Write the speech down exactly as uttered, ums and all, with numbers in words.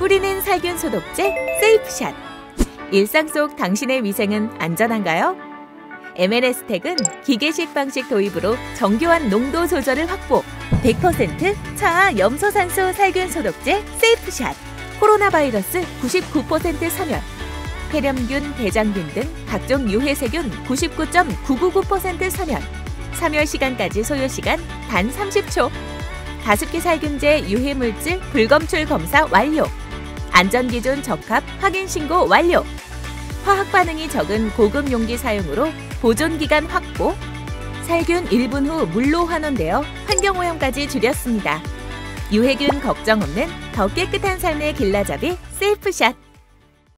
뿌리는 살균 소독제 세이프샷. 일상 속 당신의 위생은 안전한가요? 엠엔에스텍은 기계식 방식 도입으로 정교한 농도 조절을 확보. 백 퍼센트 차와 염소산소 살균 소독제 세이프샷. 코로나 바이러스 구십구 퍼센트 사멸. 폐렴균, 대장균 등 각종 유해세균 구십구 점 구구구 퍼센트 사멸. 사멸 시간까지 소요시간 단 삼십 초. 가습기 살균제 유해물질 불검출 검사 완료. 안전기준 적합 확인 신고 완료. 화학 반응이 적은 고급 용기 사용으로 보존기간 확보. 살균 일 분 후 물로 환원되어 환경오염까지 줄였습니다. 유해균 걱정 없는 더 깨끗한 삶의 길라잡이 세이프샷.